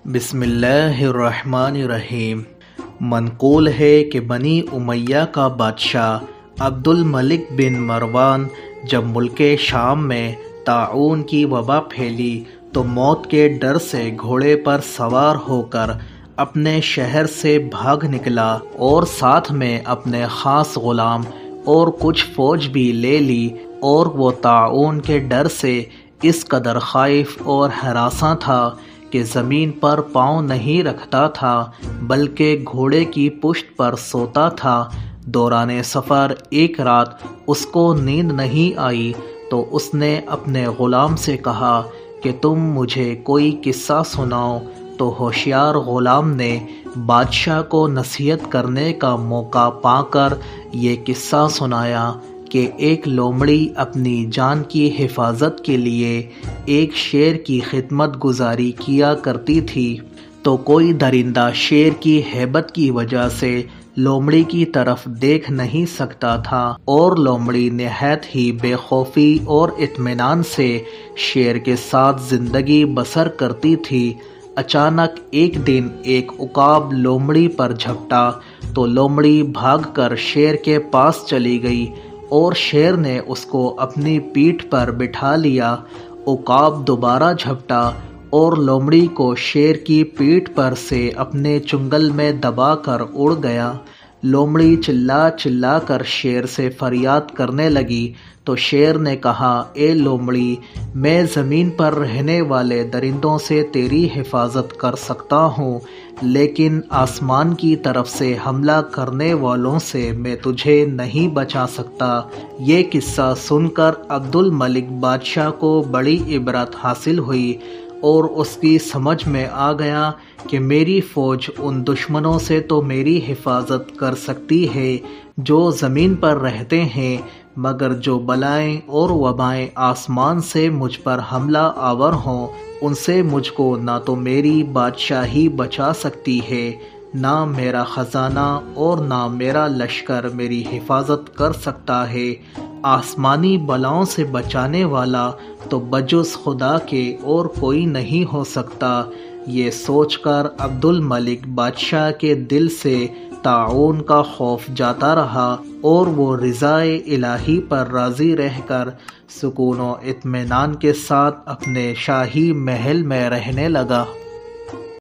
بسم اللہ الرحمن الرحیم۔ منقول ہے کہ بنی امیہ کا بادشاہ عبد الملک بن مروان جب ملک شام میں طاعون کی وبا پھیلی تو موت کے ڈر سے گھوڑے پر سوار ہو کر اپنے شہر سے بھاگ نکلا اور ساتھ میں اپنے خاص غلام اور کچھ فوج بھی لے لی، اور وہ طاعون کے ڈر سے اس قدر خائف اور ہراساں تھا کہ زمین پر پاؤں نہیں رکھتا تھا بلکہ گھوڑے کی پشت پر سوتا تھا۔ دوران سفر ایک رات اس کو نیند نہیں آئی تو اس نے اپنے غلام سے کہا کہ تم مجھے کوئی قصہ سناؤ، تو ہوشیار غلام نے بادشاہ کو نصیحت کرنے کا موقع پا کر یہ قصہ سنایا کہ ایک لومڑی اپنی جان کی حفاظت کے لیے ایک شیر کی خدمت گزاری کیا کرتی تھی، تو کوئی درندہ شیر کی ہیبت کی وجہ سے لومڑی کی طرف دیکھ نہیں سکتا تھا، اور لومڑی نہایت ہی بے خوفی اور اطمینان سے شیر کے ساتھ زندگی بسر کرتی تھی۔ اچانک ایک دن ایک عقاب لومڑی پر جھپٹا تو لومڑی بھاگ کر شیر کے پاس چلی گئی اور شیر نے اس کو اپنی پیٹھ پر بٹھا لیا۔ عقاب دوبارہ جھپٹا اور لومڑی کو شیر کی پیٹھ پر سے اپنے چنگل میں دبا کر اڑ گیا۔ لومڑی چلا چلا کر شیر سے فریاد کرنے لگی تو شیر نے کہا، اے لومڑی، میں زمین پر رہنے والے درندوں سے تیری حفاظت کر سکتا ہوں، لیکن آسمان کی طرف سے حملہ کرنے والوں سے میں تجھے نہیں بچا سکتا۔ یہ قصہ سن کر عبد الملک بادشاہ کو بڑی عبرت حاصل ہوئی اور اس کی سمجھ میں آ گیا کہ میری فوج ان دشمنوں سے تو میری حفاظت کر سکتی ہے جو زمین پر رہتے ہیں، مگر جو بلائیں اور وبائیں آسمان سے مجھ پر حملہ آور ہوں، ان سے مجھ کو نہ تو میری بادشاہی بچا سکتی ہے، نہ میرا خزانہ اور نہ میرا لشکر میری حفاظت کر سکتا ہے۔ آسمانی بلاؤں سے بچانے والا تو بجز خدا کے اور کوئی نہیں ہو سکتا۔ یہ سوچ کر عبد الملک بادشاہ کے دل سے طاعون کا خوف جاتا رہا اور وہ رضائے الہی پر راضی رہ کر سکون و اطمینان کے ساتھ اپنے شاہی محل میں رہنے لگا۔